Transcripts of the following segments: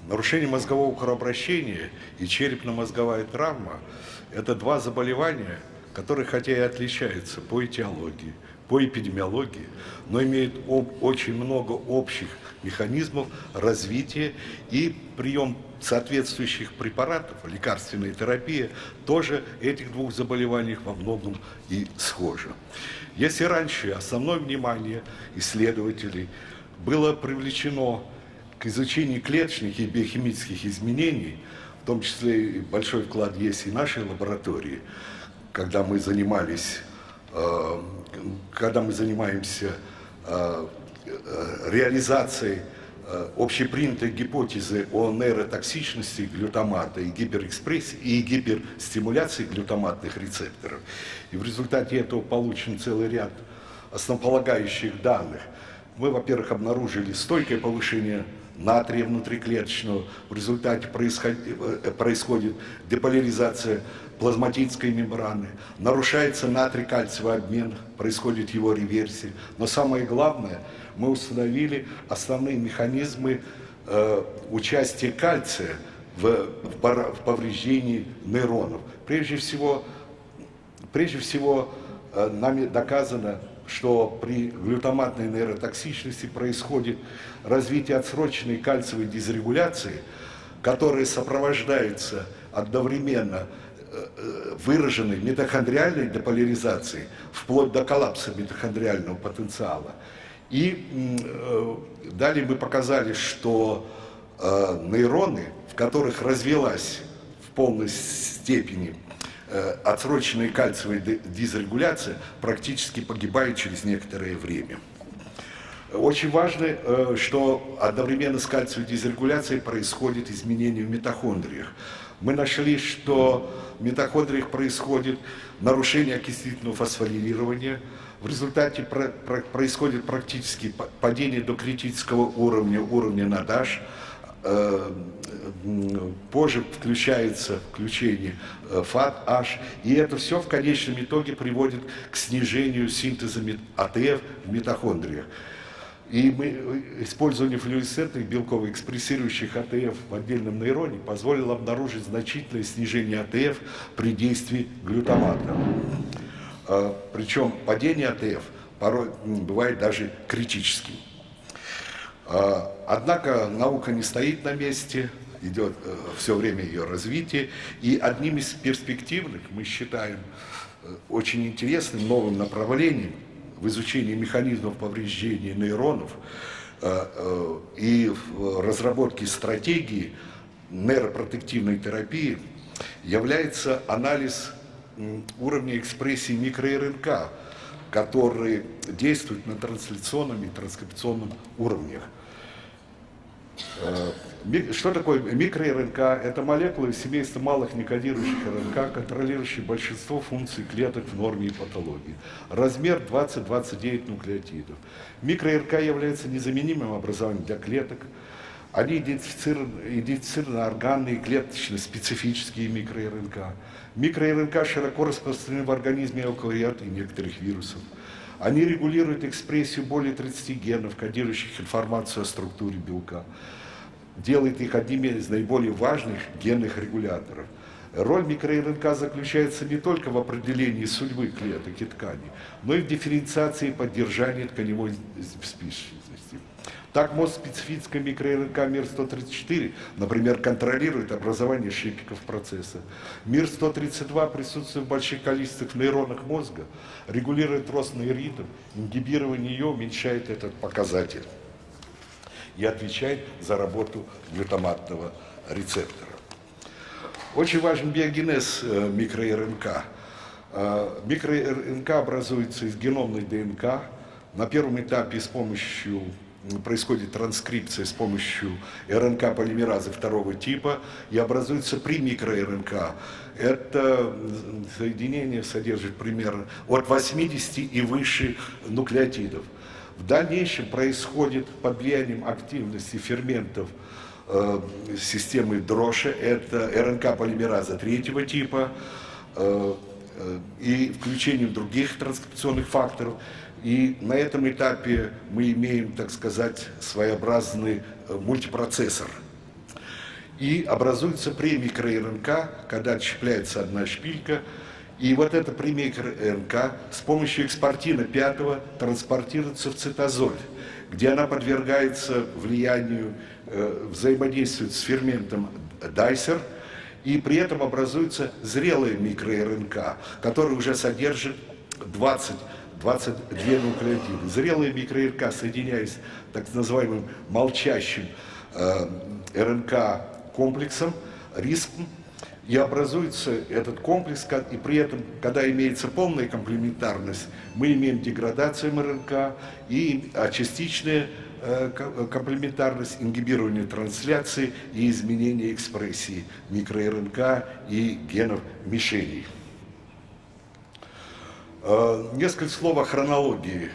Нарушение мозгового кровообращения и черепно-мозговая травма – это два заболевания, которые хотя и отличаются по этиологии, по эпидемиологии, но имеют очень много общих механизмов развития, и прием соответствующих препаратов, лекарственная терапия, тоже этих двух заболеваний во многом и схожа. Если раньше основное внимание исследователей было привлечено к изучению клеточных и биохимических изменений, в том числе большой вклад есть и нашей лаборатории, когда мы занимаемся реализацией общепринятой гипотезы о нейротоксичности глютамата и гиперэкспрессии и гиперстимуляции глютаматных рецепторов. И в результате этого получен целый ряд основополагающих данных. Мы, во-первых, обнаружили стойкое повышение натрия внутриклеточного, в результате происходит деполяризация плазматической мембраны, нарушается натрий-кальциевый обмен, происходит его реверсия. Но самое главное, мы установили основные механизмы участия кальция в повреждении нейронов. Прежде всего, нами доказано, что при глютаматной нейротоксичности происходит развитие отсроченной кальциевой дисрегуляции, которая сопровождается одновременно выраженной митохондриальной деполяризацией, вплоть до коллапса митохондриального потенциала. И далее мы показали, что нейроны, в которых развилась в полной степени отсроченная кальциевая дисрегуляция, практически погибает через некоторое время. Очень важно, что одновременно с кальциевой дисрегуляцией происходит изменение в митохондриях. Мы нашли, что в митохондриях происходит нарушение окислительного фосфорилирования. В результате происходит практически падение до критического уровня НАДАШ. Позже включается включение ФАТ-H, и это все в конечном итоге приводит к снижению синтеза АТФ в митохондриях. И использование флуоресцентных белково экспрессирующих АТФ в отдельном нейроне позволило обнаружить значительное снижение АТФ при действии глютамата. Причем падение АТФ порой бывает даже критическим. Однако наука не стоит на месте, идет все время ее развитие, и одним из перспективных, мы считаем, очень интересным новым направлением в изучении механизмов повреждения нейронов и в разработке стратегии нейропротективной терапии является анализ уровня экспрессии микро-РНК, которые действуют на трансляционном и транскрипционном уровнях. Что такое микро-РНК? Это молекулы семейства малых некодирующих РНК, контролирующие большинство функций клеток в норме и патологии. Размер 20-29 нуклеотидов. Микро-РНК является незаменимым образованием для клеток. Они идентифицированы органные и клеточно-специфические микро-РНК. Микро-РНК широко распространены в организме эукариот и некоторых вирусов. Они регулируют экспрессию более 30 генов, кодирующих информацию о структуре белка. Делает их одними из наиболее важных генных регуляторов. Роль микро-РНК заключается не только в определении судьбы клеток и тканей, но и в дифференциации и поддержании тканевой специфичности. Так, специфическая микро-РНК МИР-134, например, контролирует образование шипиков процесса. МИР-132 присутствует в больших количествах в нейронах мозга, регулирует рост нейритов, ингибирование ее уменьшает этот показатель и отвечает за работу глютаматного рецептора. Очень важен биогенез микро-РНК. Микро-РНК образуется из геномной ДНК. На первом этапе происходит транскрипция с помощью РНК-полимеразы второго типа и образуется при микро-РНК. Это соединение содержит примерно от 80 и выше нуклеотидов. В дальнейшем происходит под влиянием активности ферментов системы Дроша, это РНК-полимераза третьего типа, и включением других транскрипционных факторов. И на этом этапе мы имеем, так сказать, своеобразный мультипроцессор. и образуется премикро-РНК, когда отщепляется одна шпилька. И вот эта премикро-РНК с помощью экспортина 5 транспортируется в цитозоль, где она подвергается влиянию, взаимодействует с ферментом Дайсер, и при этом образуется зрелая микро-РНК, которая уже содержит 22 нуклеотиды. Зрелые микро-РНК, соединяясь так называемым молчащим РНК-комплексом, риском, и образуется этот комплекс, и при этом, когда имеется полная комплементарность, мы имеем деградацию РНК и частичная комплементарность, ингибирование трансляции и изменение экспрессии микро-РНК и генов мишеней. Несколько слов о хронологии.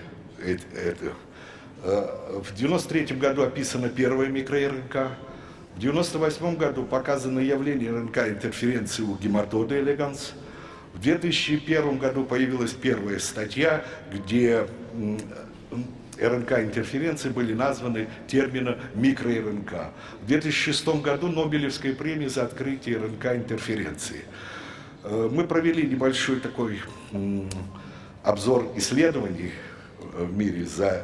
В 1993 году описана первая микро-РНК. В 1998 году показано явление РНК-интерференции у гематода элеганс. В 2001 году появилась первая статья, где РНК-интерференции были названы термином микро-РНК. В 2006 году Нобелевская премия за открытие РНК-интерференции. Мы провели небольшой такой обзор исследований в мире за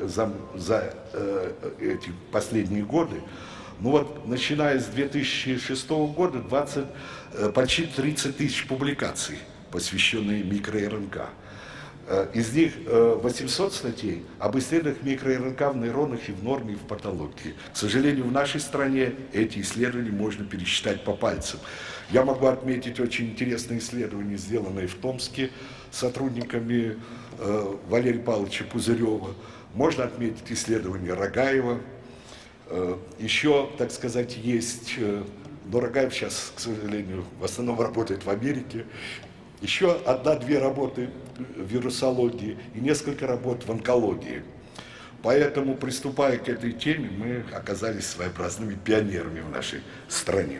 эти последние годы. Ну вот, начиная с 2006 года, почти 30 тысяч публикаций, посвященных микро-РНК. Из них 800 статей об исследованиях микро-РНК в нейронах и в норме, и в патологии. К сожалению, в нашей стране эти исследования можно пересчитать по пальцам. Я могу отметить очень интересные исследования, сделанные в Томске сотрудниками Валерия Павловича Пузырева. Можно отметить исследования Рогаева. Еще, так сказать, есть, но Рогаев сейчас, к сожалению, в основном работает в Америке. Еще 1-2 работы в вирусологии и несколько работ в онкологии. Поэтому, приступая к этой теме, мы оказались своеобразными пионерами в нашей стране.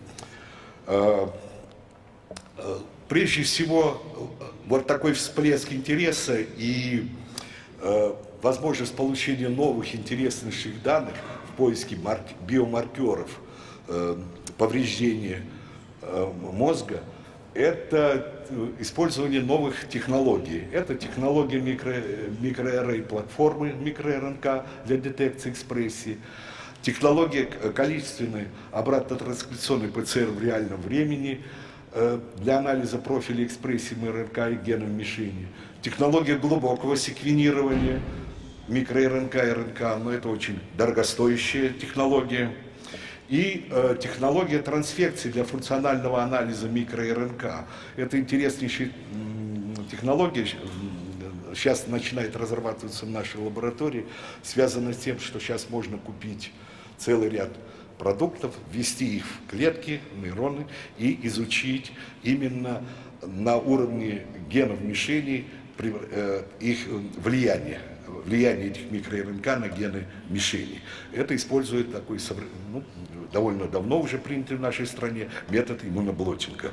Прежде всего, вот такой всплеск интереса и возможность получения новых интересных данных в поиске биомаркеров повреждения мозга – это использование новых технологий. Это технология микроарray платформы микро-РНК для детекции экспрессии, технология количественной обратно-транскрипционной ПЦР в реальном времени для анализа профиля экспрессии РНК и генов мишени, технология глубокого секвенирования микро-РНК и РНК, но это очень дорогостоящая технология. И технология трансфекции для функционального анализа микро-РНК. Это интереснейшая технология, сейчас начинает разрабатываться в нашей лаборатории, связана с тем, что сейчас можно купить целый ряд продуктов, ввести их в клетки, нейроны и изучить именно на уровне генов мишеней их влияние этих микро-РНК на гены мишени. Это использует такой, довольно давно уже принятый в нашей стране метод иммуноблотинга.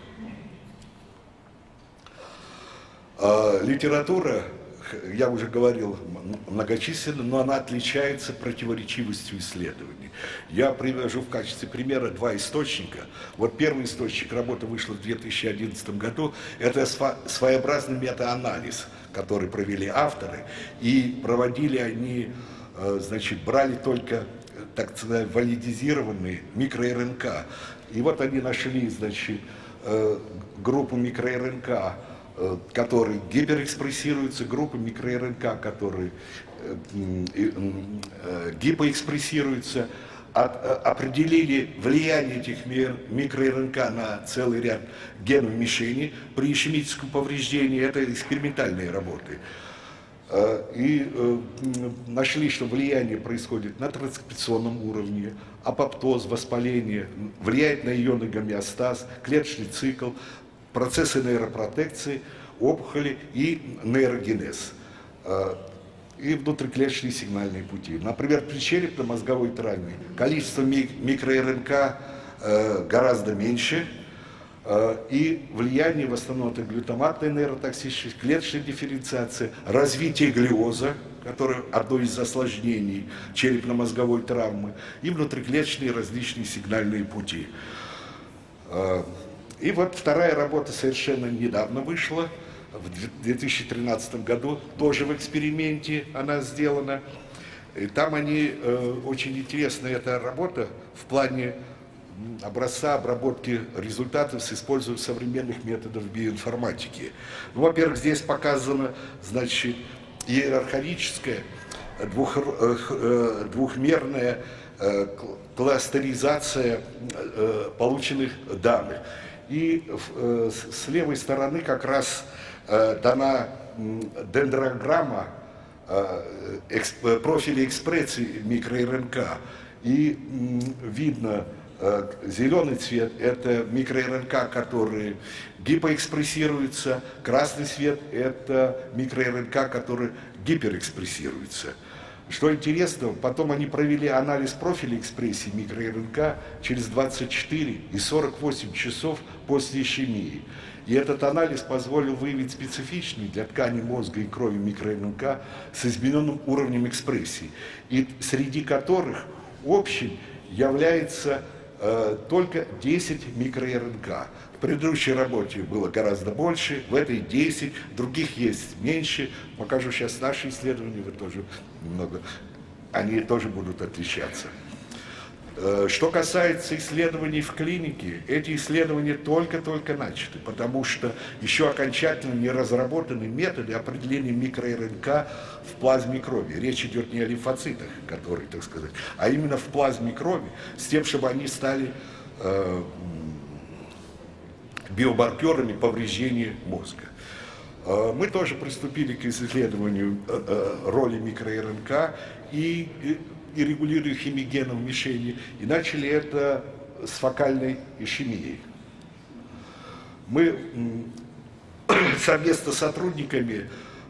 Литература, я уже говорил, многочисленна, но она отличается противоречивостью исследований. Я привожу в качестве примера 2 источника. Вот первый источник, работа вышла в 2011 году, это своеобразный метаанализ, который провели авторы, и проводили они, значит, брали только, так сказать, валидизированные микро-РНК. И вот они нашли, значит, группу микро-РНК, которые гиперэкспрессируются, группы микро-РНК, которые гипоэкспрессируются, определили влияние этих микро-РНК на целый ряд генов мишени при ишемическом повреждении. Это экспериментальные работы. И нашли, что влияние происходит на транскрипционном уровне, апоптоз, воспаление, влияет на ионный гомеостаз, клеточный цикл, процессы нейропротекции, опухоли и нейрогенез. И внутриклеточные сигнальные пути. Например, при черепно-мозговой травме количество микро-РНК гораздо меньше, и влияние в основном это глютаматная нейротоксичность, клеточная дифференциация, развитие глиоза, которое одно из осложнений черепно-мозговой травмы, и внутриклеточные различные сигнальные пути. И вот вторая работа совершенно недавно вышла, в 2013 году, тоже в эксперименте она сделана. И там они, очень интересная эта работа в плане образца обработки результатов с использованием современных методов биоинформатики. Ну, во-первых, здесь показана, значит, иерархическая, двухмерная кластеризация полученных данных. И с левой стороны как раз дана дендрограмма профиля экспрессии микро-РНК. И видно, зеленый цвет – это микро-РНК, которые гипоэкспрессируются, красный цвет – это микро-РНК, которые гиперэкспрессируются. Что интересно, потом они провели анализ профиля экспрессии микро-РНК через 24 и 48 часов после ишемии. И этот анализ позволил выявить специфичные для тканей мозга и крови микро-РНК с измененным уровнем экспрессии, и среди которых общим является только 10 микро-РНК. В предыдущей работе было гораздо больше, в этой 10, других есть меньше. Покажу сейчас наши исследования, вы тоже немного, они тоже будут отличаться. Что касается исследований в клинике, эти исследования только-только начаты, потому что еще окончательно не разработаны методы определения микро-РНК в плазме крови. Речь идет не о лимфоцитах, которые, так сказать, а именно в плазме крови, с тем, чтобы они стали биомаркерами повреждения мозга. Мы тоже приступили к исследованию роли микро-РНК и регулирующих хемигенов мишени, и начали это с фокальной ишемией. Мы совместно с сотрудниками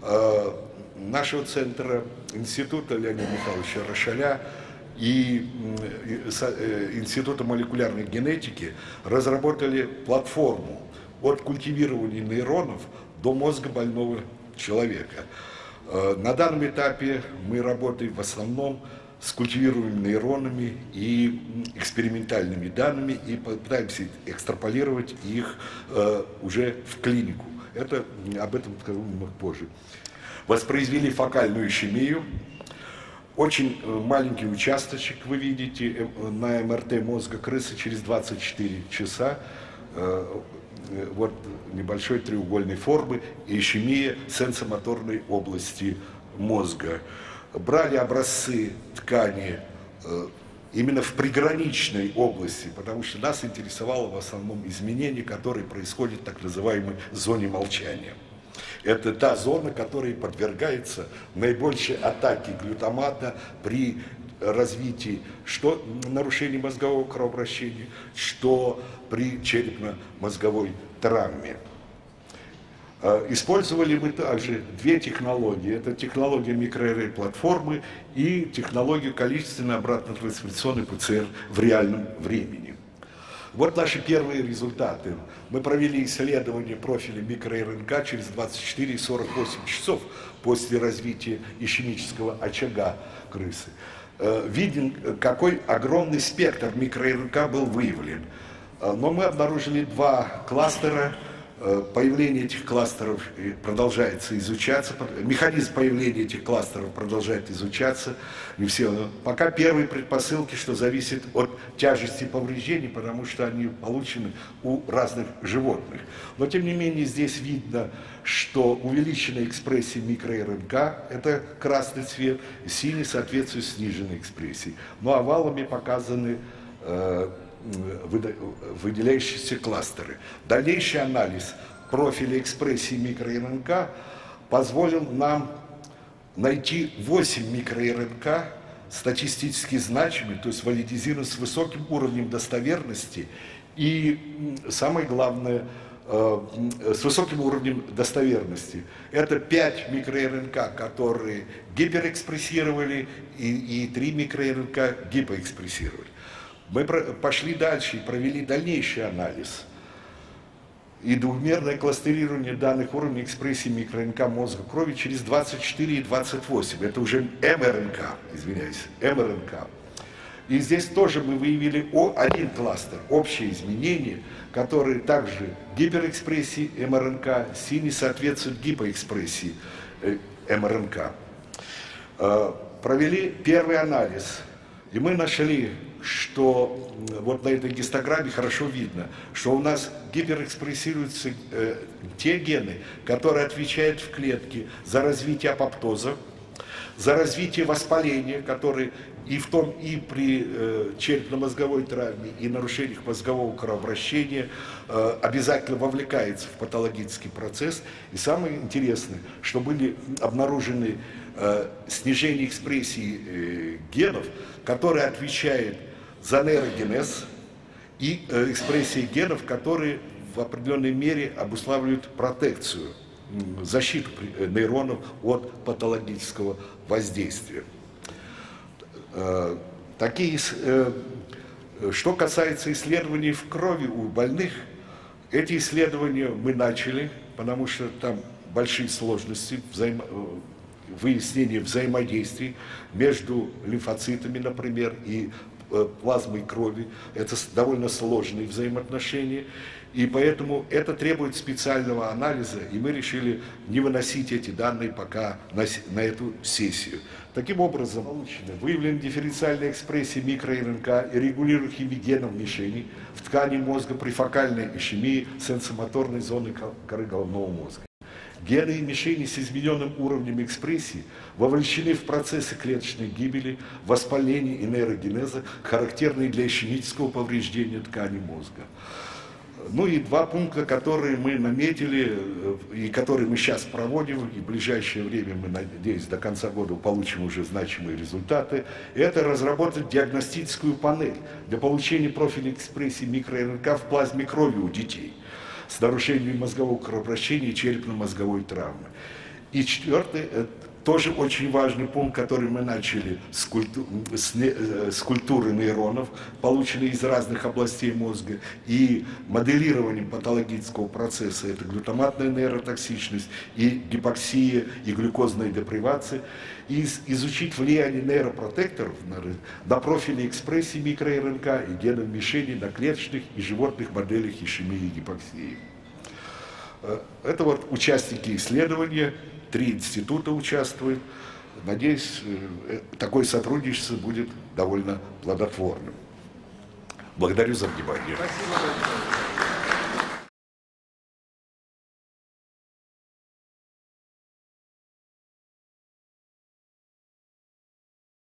нашего центра, Института Леонида Михайловича Рошаля и Института молекулярной генетики разработали платформу от культивирования нейронов до мозга больного человека. На данном этапе мы работаем в основном с культивируемыми нейронами и экспериментальными данными и пытаемся экстраполировать их уже в клинику. Об этом скажу немного позже. Воспроизвели фокальную ишемию. Очень маленький участочек вы видите на МРТ мозга крысы через 24 часа. Вот небольшой треугольной формы ишемия сенсомоторной области мозга. Брали образцы ткани именно в приграничной области, потому что нас интересовало в основном изменение, которое происходит в так называемой зоне молчания. Это та зона, которая подвергается наибольшей атаке глютамата при развитии что нарушения мозгового кровообращения, что при черепно-мозговой травме. Использовали мы также две технологии. Это технология микро-РНК-платформы и технологию количественной обратно-трансляционной ПЦР в реальном времени. Вот наши первые результаты. Мы провели исследование профиля микро-РНК через 24 и 48 часов после развития ишемического очага крысы. Виден, какой огромный спектр микро-РНК был выявлен. Но мы обнаружили два кластера. Появление этих кластеров продолжается изучаться, механизм появления этих кластеров продолжает изучаться. Не все. Пока первые предпосылки, что зависит от тяжести повреждений, потому что они получены у разных животных. Но тем не менее здесь видно, что увеличенная экспрессия микро-РНК, это красный цвет, синий соответствует сниженной экспрессии. Но овалами показаны выделяющиеся кластеры. Дальнейший анализ профиля экспрессии микро-РНК позволил нам найти 8 микро-РНК статистически значимых, то есть валидизированы с высоким уровнем достоверности и, самое главное, с высоким уровнем достоверности. Это 5 микро-РНК, которые гиперэкспрессировали, и 3 микро-РНК гипоэкспрессировали. Мы пошли дальше и провели дальнейший анализ и двумерное кластерирование данных уровней экспрессии микро-РНК мозга крови через 24 и 28. Это уже МРНК, извиняюсь, МРНК. И здесь тоже мы выявили один кластер, общие изменения, которые также гиперэкспрессии МРНК, синий соответствует гипоэкспрессии МРНК. Провели первый анализ, и мы нашли, что вот на этой гистограмме хорошо видно, что у нас гиперэкспрессируются те гены, которые отвечают в клетке за развитие апоптоза, за развитие воспаления, которые и при черепно-мозговой травме и нарушениях мозгового кровообращения обязательно вовлекается в патологический процесс. И самое интересное, что были обнаружены снижение экспрессии генов, которые отвечают за нейрогенез, и экспрессии генов, которые в определенной мере обуславливают протекцию, защиту нейронов от патологического воздействия. Что касается исследований в крови у больных, эти исследования мы начали, потому что там большие сложности выяснения взаимодействий между лимфоцитами, например, и плазмой крови. Это довольно сложные взаимоотношения, и поэтому это требует специального анализа, и мы решили не выносить эти данные пока на эту сессию. Таким образом, выявлена дифференциальная экспрессия микро-РНК и регулируемых генов мишени в ткани мозга при фокальной ишемии сенсомоторной зоны коры головного мозга. Гены и мишени с измененным уровнем экспрессии вовлечены в процессы клеточной гибели, воспаления и нейрогенеза, характерные для ишемического повреждения ткани мозга. Ну и два пункта, которые мы наметили и которые мы сейчас проводим, и в ближайшее время, мы, надеюсь, до конца года получим уже значимые результаты, это разработать диагностическую панель для получения профиля экспрессии микро-РНК в плазме крови у детей с нарушением мозгового кровообращения и черепно-мозговой травмы. И четвертый, тоже очень важный пункт, который мы начали с культуры нейронов, полученные из разных областей мозга, и моделированием патологического процесса, это глютаматная нейротоксичность, и гипоксия, и глюкозная депривация, и изучить влияние нейропротекторов на профили экспрессии микро-РНК и генов мишени на клеточных и животных моделях ишемии и гипоксии. Это вот участники исследования. 3 института участвуют. Надеюсь, такое сотрудничество будет довольно плодотворным. Благодарю за внимание. Спасибо большое.